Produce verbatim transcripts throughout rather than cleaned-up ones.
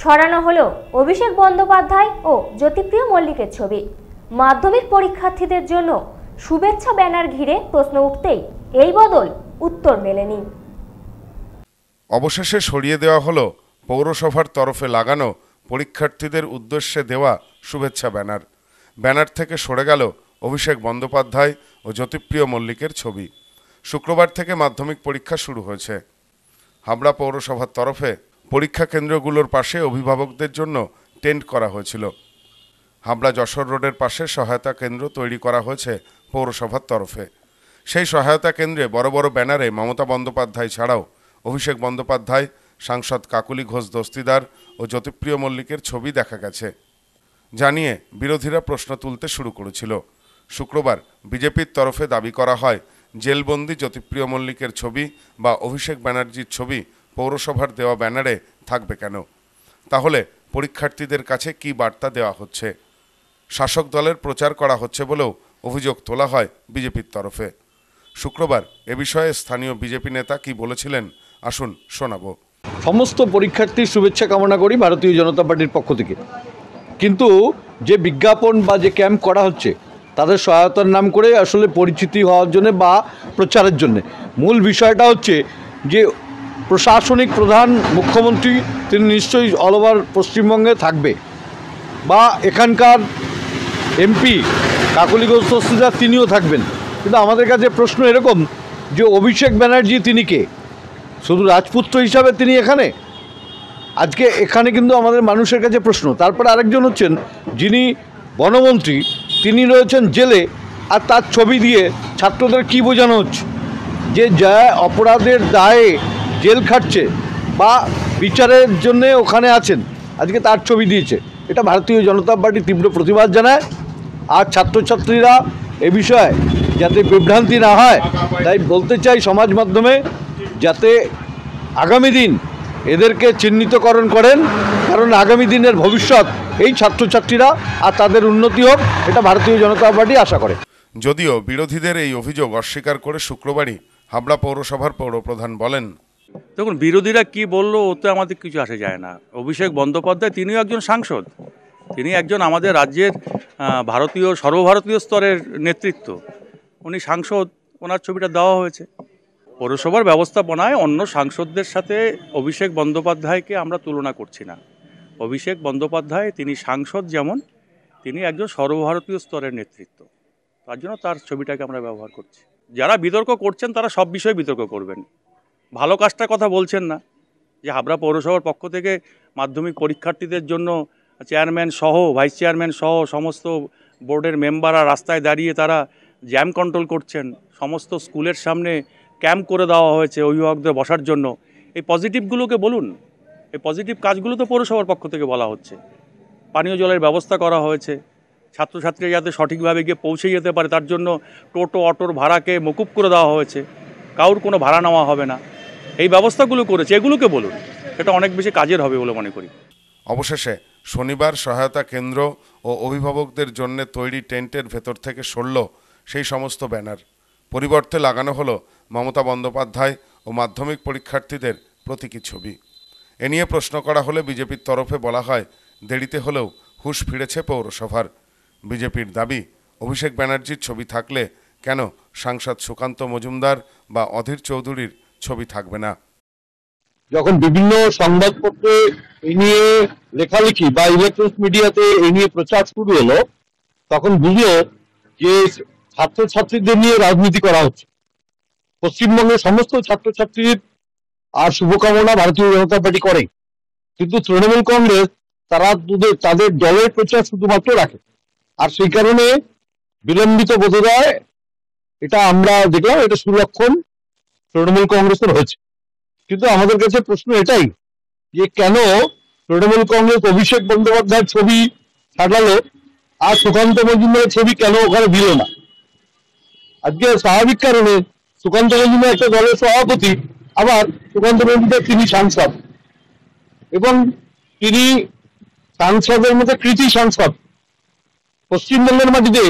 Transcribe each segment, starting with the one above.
সরানো হলো অভিষেক বন্দ্যোপাধ্যায় ও জ্যোতিপ্রিয় মল্লিকের ছবি। মাধ্যমিক পরীক্ষার্থীদের জন্য শুভেচ্ছা ব্যানার ঘিরে প্রশ্ন উঠতেই এই বদল উত্তর মেলেনি। অবশেষে সরিয়ে দেওয়া হলো পৌরসভার তরফে লাগানো পরীক্ষার্থীদের উদ্দেশ্যে দেওয়া শুভেচ্ছা ব্যানার। ব্যানার থেকে সরে গেল অভিষেক বন্দ্যোপাধ্যায় ও জ্যোতিপ্রিয় মল্লিকের ছবি। শুক্রবার থেকে মাধ্যমিক পরীক্ষা শুরু হয়েছে। হাবড়া পৌরসভার তরফে পরীক্ষা কেন্দ্রগুলোর পাশে অভিভাবকদের জন্য টেন্ট করা হয়েছিল। হাবড়া যশোর রোডের পাশে সহায়তা কেন্দ্র তৈরি করা হয়েছে পৌরসভার তরফে। সেই সহায়তা কেন্দ্রে বড় বড় ব্যানারে মমতা বন্দ্যোপাধ্যায় ছাড়াও অভিষেক বন্দ্যোপাধ্যায়, সাংসদ কাকুলি ঘোষ দস্তিদার ও জ্যোতিপ্রিয় মল্লিকের ছবি দেখা গেছে। জানিয়ে বিরোধীরা প্রশ্ন তুলতে শুরু করেছিল। শুক্রবার বিজেপির তরফে দাবি করা হয়, জেলবন্দি জ্যোতিপ্রিয় মল্লিকের ছবি বা অভিষেক ব্যানার্জির ছবি পৌরসভার দেওয়া ব্যানারে থাকবে কেন? তাহলে পরীক্ষার্থীদের কাছে কি বার্তা দেওয়া হচ্ছে? শাসক দলের প্রচার করা হচ্ছে বলেও অভিযোগ তোলা হয় বিজেপির তরফে। শুক্রবার এ বিষয়ে স্থানীয় বিজেপি নেতা কি বলেছিলেন আসুন শোনাবো। সমস্ত পরীক্ষার্থীর শুভেচ্ছা কামনা করি ভারতীয় জনতা পার্টির পক্ষ থেকে। কিন্তু যে বিজ্ঞাপন বা যে ক্যাম্প করা হচ্ছে তাদের সহায়তার নাম করে আসলে পরিচিতি হওয়ার জন্য বা প্রচারের জন্য, মূল বিষয়টা হচ্ছে যে প্রশাসনিক প্রধান মুখ্যমন্ত্রী তিনি নিশ্চয়ই অল ওভার পশ্চিমবঙ্গে থাকবে, বা এখানকার এমপি কাকলি ঘোষ দস্তিদার তিনিও থাকবেন। কিন্তু আমাদের কাছে প্রশ্ন এরকম যে অভিষেক ব্যানার্জি তিনি কে? শুধু রাজপুত্র হিসাবে তিনি এখানে? আজকে এখানে কিন্তু আমাদের মানুষের কাছে প্রশ্ন। তারপরে আরেকজন হচ্ছেন যিনি বনমন্ত্রী, তিনি রয়েছেন জেলে, আর তার ছবি দিয়ে ছাত্রদের কি বোঝানো হচ্ছে? যে যা অপরাধের দায়ে জেল খাটছে বা বিচারের জন্যে ওখানে আছেন, আজকে তার ছবি দিয়েছে। এটা ভারতীয় জনতা পার্টি তীব্র প্রতিবাদ জানায়। আর ছাত্রছাত্রীরা এ বিষয়ে যাতে বিভ্রান্তি না হয় তাই বলতে চাই সমাজ মাধ্যমে, যাতে আগামী দিন এদেরকে চিহ্নিতকরণ করেন, কারণ আগামী দিনের ভবিষ্যৎ এই ছাত্রছাত্রীরা, আর তাদের উন্নতি হোক এটা ভারতীয় জনতা পার্টি আশা করে। যদিও বিরোধীদের এই অভিযোগ অস্বীকার করে শুক্রবারই হাবড়া পৌরসভার পৌরপ্রধান বলেন, দেখুন বিরোধীরা কি বললো ওতে আমাদের কিছু আসে যায় না। অভিষেক বন্দ্যোপাধ্যায় তিনিও একজন সাংসদ, তিনি একজন আমাদের রাজ্যের ভারতীয় সর্বভারতীয় স্তরের নেতৃত্ব, উনি সাংসদ, ওনার ছবিটা দেওয়া হয়েছে। পৌরসভার ব্যবস্থাপনায় অন্য সাংসদদের সাথে অভিষেক বন্দ্যোপাধ্যায়কে আমরা তুলনা করছি না। অভিষেক বন্দ্যোপাধ্যায় তিনি সাংসদ যেমন, তিনি একজন সর্বভারতীয় স্তরের নেতৃত্ব, তার জন্য তার ছবিটাকে আমরা ব্যবহার করছি। যারা বিতর্ক করছেন তারা সব বিষয়ে বিতর্ক করবেন, ভালো কাজটার কথা বলছেন না। যে হাবড়া পৌরসভার পক্ষ থেকে মাধ্যমিক পরীক্ষার্থীদের জন্য চেয়ারম্যান সহ ভাইস চেয়ারম্যান সহ সমস্ত বোর্ডের মেম্বাররা রাস্তায় দাঁড়িয়ে তারা জ্যাম কন্ট্রোল করছেন, সমস্ত স্কুলের সামনে ক্যাম্প করে দেওয়া হয়েছে অভিভাবকদের বসার জন্য, এই পজিটিভগুলোকে বলুন। এই পজিটিভ কাজগুলো তো পৌরসভার পক্ষ থেকে বলা হচ্ছে। পানীয় জলের ব্যবস্থা করা হয়েছে, ছাত্রছাত্রীরা যাতে সঠিকভাবে গিয়ে পৌঁছে যেতে পারে তার জন্য টোটো অটোর ভাড়াকে মকুব করে দেওয়া হয়েছে, কারোর কোনো ভাড়া নেওয়া হবে না, এই ব্যবস্থাগুলো করেছে, এগুলোকে বলুন, এটা অনেক বেশি কাজের হবে বলে মনে করি। অবশেষে শনিবার সহায়তা কেন্দ্র ও অভিভাবকদের জন্য তৈরি টেন্টের ভেতর থেকে সরল সেই সমস্ত ব্যানার। পরিবর্তে লাগানো হলো মমতা বন্দ্যোপাধ্যায় ও মাধ্যমিক পরীক্ষার্থীদের প্রতীকী ছবি। এ নিয়ে প্রশ্ন করা হলে বিজেপির তরফে বলা হয়, দেরিতে হলেও হুঁশ ফিরেছে পৌরসভার। বিজেপির দাবি, অভিষেক ব্যানার্জির ছবি থাকলে কেন সাংসদ সুকান্ত মজুমদার বা অধীর চৌধুরীর ছবি থাকবে না? যখন বিভিন্ন সংবাদপত্রে এই নিয়ে লেখালেখি বা ইলেকট্রনিক মিডিয়াতে এই নিয়ে প্রচার শুরু হলো, তখন বুঝলো যে ছাত্রছাত্রীদের নিয়ে রাজনীতি করা হচ্ছে। পশ্চিমবঙ্গের সমস্ত ছাত্রছাত্রীর আর শুভকামনা ভারতীয় জনতা পার্টি করে, কিন্তু তৃণমূল কংগ্রেস তারা তাদের দলের প্রচার শুধুমাত্র রাখে, আর সেই কারণে বিলম্বিত বোধোদয় এটা আমরা দেখলাম, এটা সুলক্ষণ তৃণমূল কংগ্রেসের হয়েছে। কিন্তু আমাদের কাছে প্রশ্ন এটাই যে কেন তৃণমূল কংগ্রেস অভিষেক বন্দ্যোপাধ্যায়ের ছবি ছাড়ালো আর সুকান্ত মজুমদারের ছবি কেন ওখানে দিল না? আজকে স্বাভাবিক কারণে সুকান্ত মজুমদার একটা দলের সভাপতি, আবার সুকান্ত মজুমদার তিনি সাংসদ, এবং তিনি সাংসদের মধ্যে কৃতি সাংসদ। পশ্চিমবঙ্গের মাটিতে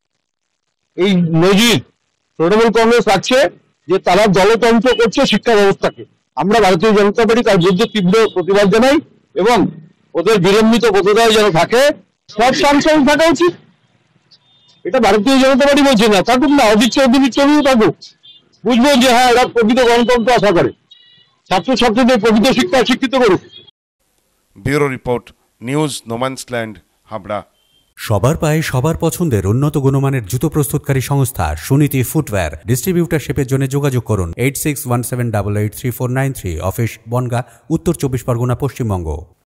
এই নজির তৃণমূল কংগ্রেস রাখছে যে তারা দলতন্ত্র করছে শিক্ষা ব্যবস্থাকে। আমরা ভারতীয় জনতা পার্টি তার বিরুদ্ধে তীব্র প্রতিবাদ জানাই এবং ওদের বিলম্বিত বোধোদয় যেন থাকে, সব সাংসদ থাকা উচিত। এটা ভারতীয় জনতা পার্টি বলছে না, থাকুক না, অদিচ্ছ অদিচ্ছও থাকুক, বুঝবো যে হ্যাঁ এরা প্রকৃত গণতন্ত্র আশা করে, ছাত্রছাত্রীদের প্রকৃত শিক্ষা শিক্ষিত করুক। Bureau report, news No Man's Land, Habra. সবার পায়ে সবার পছন্দের উন্নত গুণমানের জুতো প্রস্তুতকারী সংস্থা সুনীতি ফুটওয়্যার। ডিস্ট্রিবিউটারশিপের জন্য যোগাযোগ করুন eight six one seven double eight three four nine three. Office Bangaon, Uttar Chabbish Pargana, Paschimbanga.